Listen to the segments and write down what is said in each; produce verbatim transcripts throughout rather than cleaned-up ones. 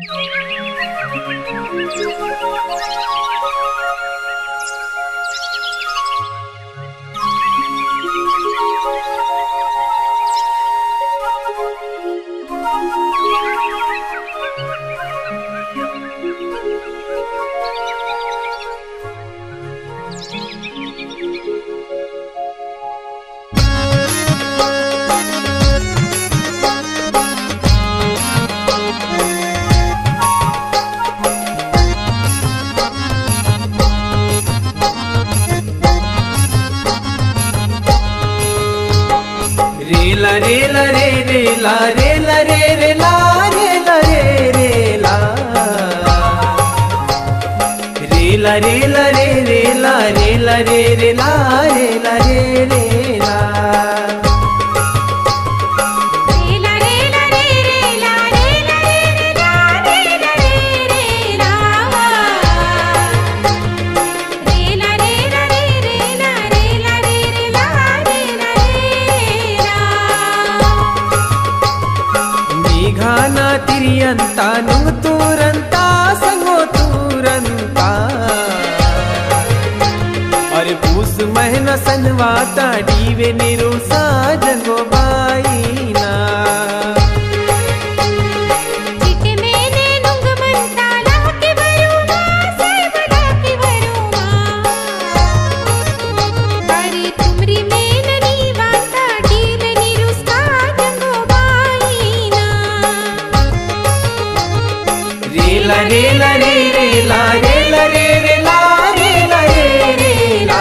ला रे ला रे रे ला रे ला रे रे ला रे ला रे रे ला रे ला रे ला रे रे ला रे ला रे रे ला रे ला रे रे ला घाना तिरियंता नुंग तूरंता संगो तूरंता अरे पूस महीना सनवाता डीवे निरुसा जंगो बाईना ला रे ला रे रे ला रे ला रे रे ला रे ला रे रे ला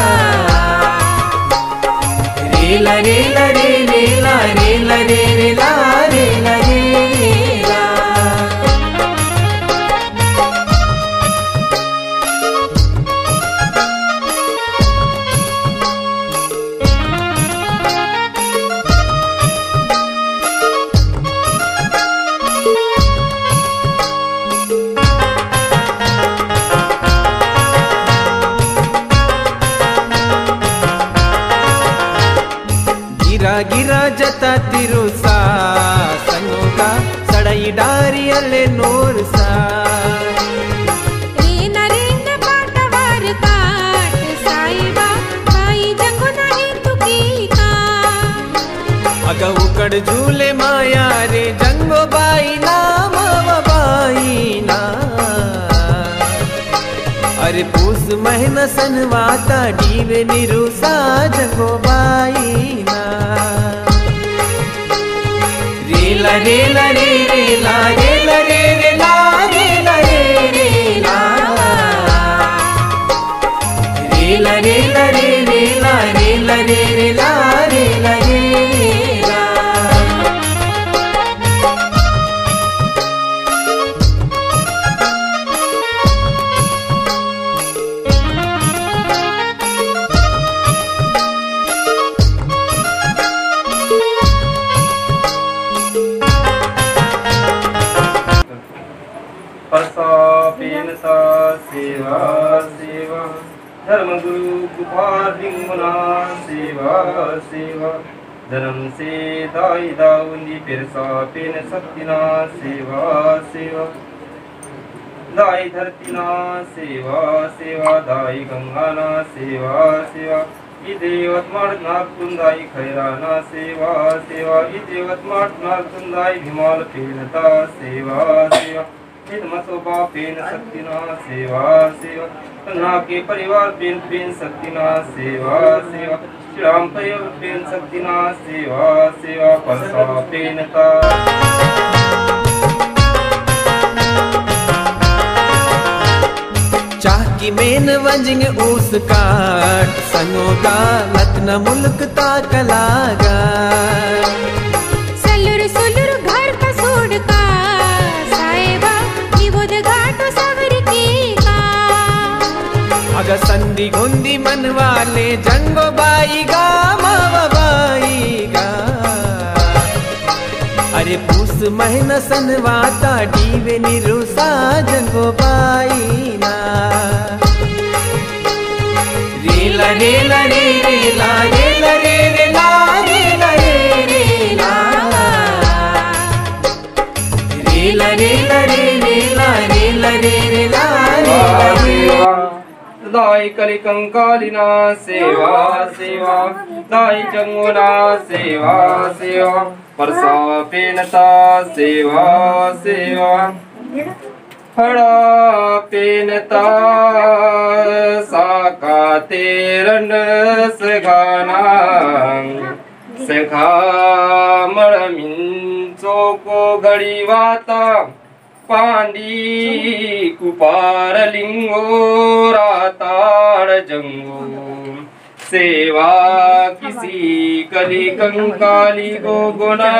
रे ला रे ला रे रे ला रे ला रे रे ला रे ला रे रे ला गिरा गिरा जता तिरुसा संगोगा सड़ई डारी अले नूरसा ए नरेंद्र पाटवार काट साईबा भाई जंगो नहीं तुकी का अग उकड़ झूले माया रे जंगो बाई ना मावा बाई ना अरे पूस महीना सनवाता डीवे निरुसा जंगो बाई ना रे ला रे ला रे रे ला रे ला रे रे ला रे ला रे रे ला रे ला रे ला रे रे ला रे ला रे रे ला रे ला रे रे ला सा सेवा सेवा धर्म गुरु गुफारिंगना सेवा सेवा धर्म से दाई दाउंदी पिरसा पेन शक्तिना सेवा सेवा दाई धरतीना सेवा सेवा दाई गंगाना सेवा सेवा इदेवत मार्ग नारकुंदाई खैराना सेवा सेवा इदेवत मार्ग नारकुंदाई हिमाल पेनता सेवा सेवा मसोबा पेन शक्तिना सेवा सेवा कन्हा के परिवार पेन पेन शक्तिना सेवा सेवा श्रीराम परिवार पेन शक्तिना सेवा सेवा परसा पेनता चाकी मेन वंजिंग ऊस काट संगोगा लग्न मुल्क ता कलागा सलुर सुलुर घर का सोड का साहेबा निवोद घाटो सवर की का अग संधि गुंदी मन वाले जंगो बाई गा मावा बाई गा अरे पूस महीना सनवाता डीवे निरुसा जंगो बाई ना रे ला रे ला रे रे ला रे ला रे रे ला रे ला रे रे ला रे ला रे ला रे रे ला रे ला रे रे ला रे ला रे। दाई कली कंकालिना सेवा सेवा दाई जंगुना सेवा सेवा परसा पेनता सेवा सेवा हड़ा पेनता साका तेरन सगाना सखा मड़मिन चोको घड़ी वाता पांडी कुपार लिंगो राताड़ जंगो सेवा किसी कली कंकाली गो गुना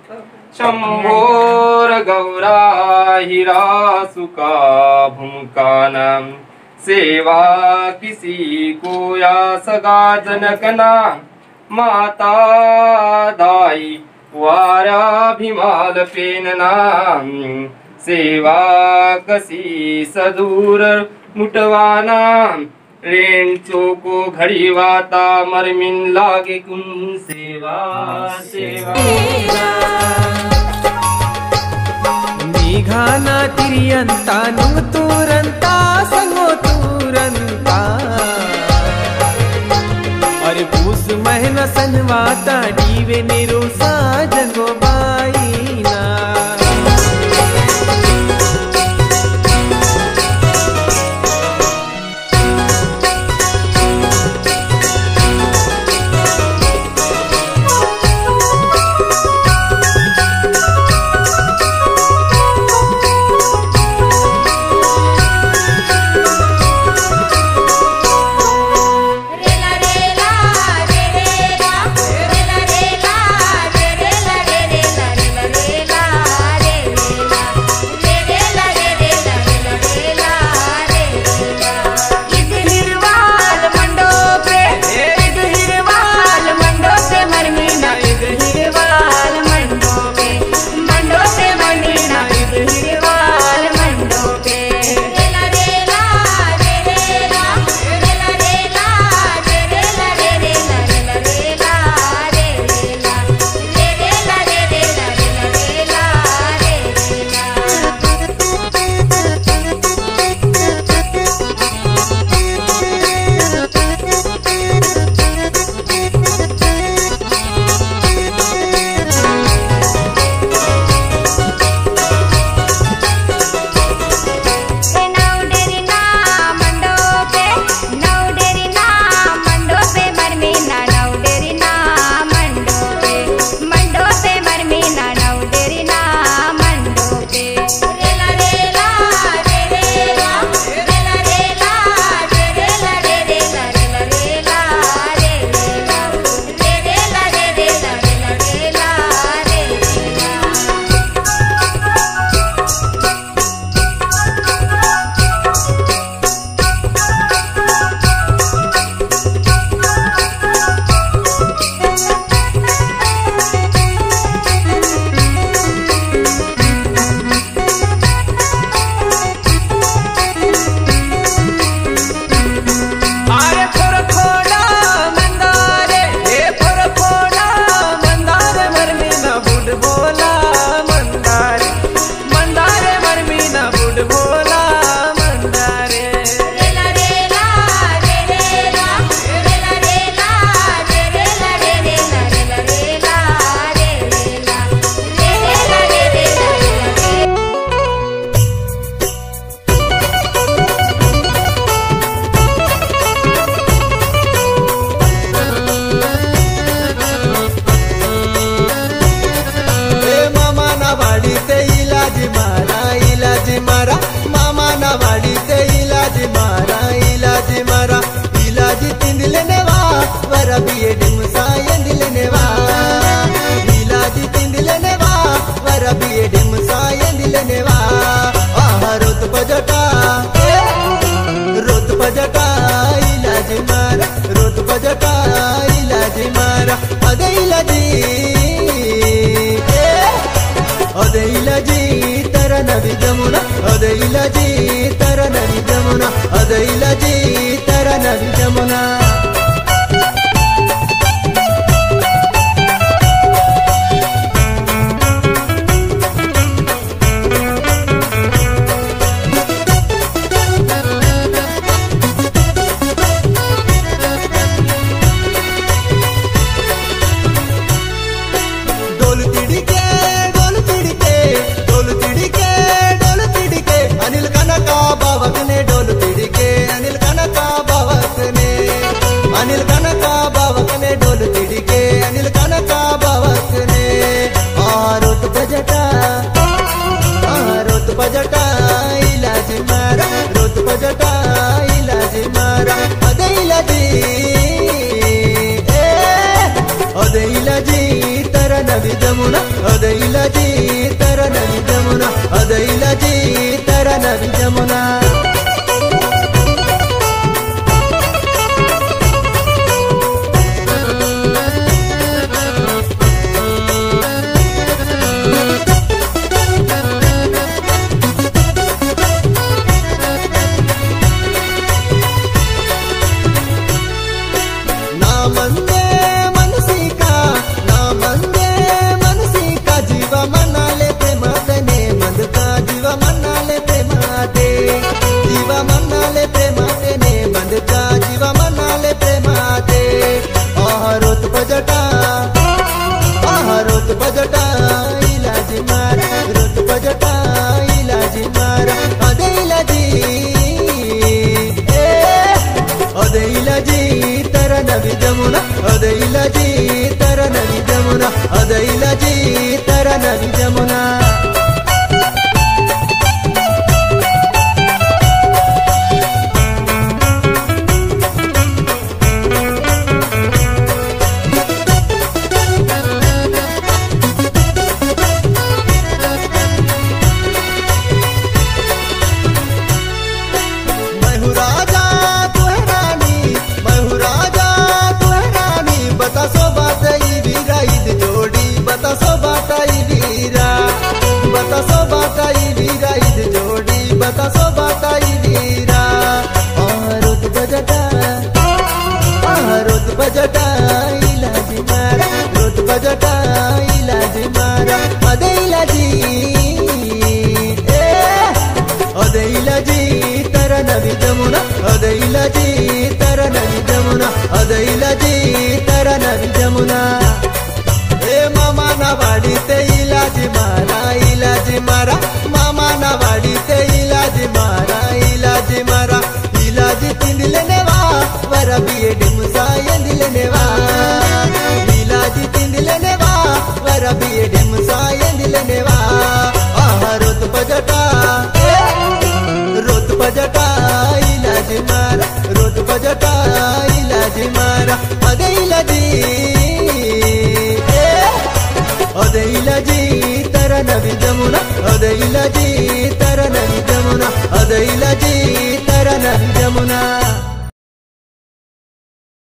शंभोर गौरा हीरा सुका भूमकाना सेवा किसी को या सगा जनकना माता दाई वारा भीमाल पेनना सेवा कसी सदूर मुटवाना रेण चोको घड़ी वाता मरमिन लागे कुन सेवा सेवा मेघाना तिरियंता नुंग तुरंता संगो तुरंता अरे पूस महीना सनवाता डीवे नेरो साजंगो बाईना अदैला जी तर नदी जमुना। मंदे मनसी का ना मंदे मनसी का जीव मनाले प्रेमाते मंद का जीव मनाले प्रेमाते जीव मनाले प्रेमाते ने मंद का जीव मनाले प्रेमाते। आहारोत बजटा आहारोत बजटा इलाज मारा रोत बजटा इलाज मारा अदैला जी अदैला जी तर नदी जमुना अदैला जी तर नदी जमुना अदैला जी तर नदी जमुना। बतासो बाताई वीरा बतासो बाताई वीरा ईद जोड़ी बतासो बाताई वीरा। आहारोत बजटा आहारोत बजटा इलाज मारा रोत बजटा इलाज मारा अदैला जी ए अदैला जी तर नदी जमुना अदैला जी तर नदी जमुना अदैला जी तर नदी जमुना। मामा ना वाड़ी ते इलाज मारा इलाज मारा मामा ना वाड़ी ते इलाज मारा इलाज मारा इलाज तिंदिलेने वा वर बिये डिमुसा यंदिलेने वा इलाज तिंदिलेने वा वर बिये डिमुसा यंदिलेने वा। आहा रोत बजटा रोत बजटा इलाज मारा रोत बजटा इलाज मारा अदैला जी अदैला जी तर नदी जमुना अदैला जी तर नदी जमुना अदैला जी तर नदी जमुना।